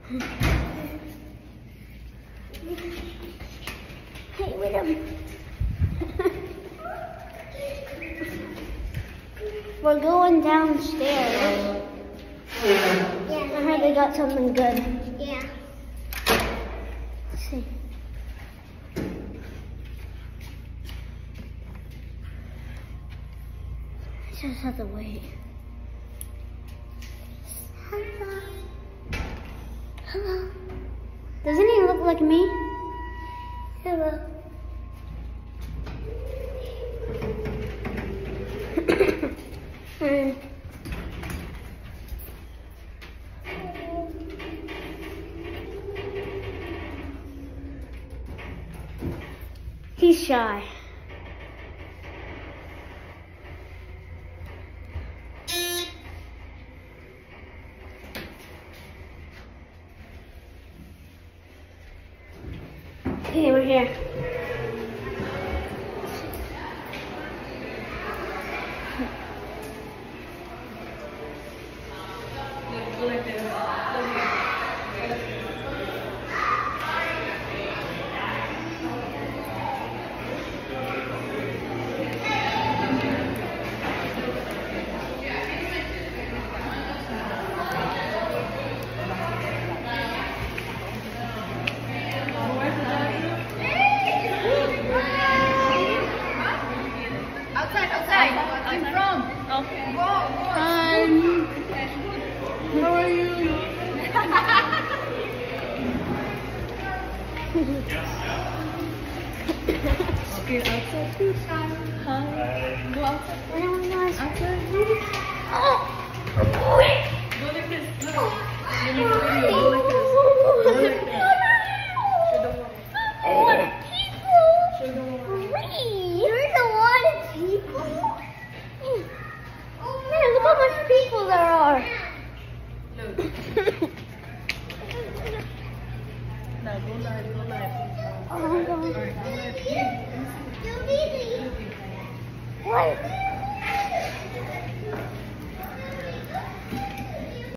Hey, with him. We're going downstairs. Yeah. I heard they got something good. Yeah. Let's see. I just have to wait. Hello. Hello. Doesn't he look like me? Hello. And he's shy. Okay, we're here. How are you? Okay, outside please. Hi. Go outside. I don't know. Outside. Oh! Go like this. No. You need to video. Go like this. Go like that. Show the one. A lot of people. Show the one. There's a lot of people. Oh man, look how much people there are. Look. Now go live. Go live. Oh, I'm going. Alright, go live.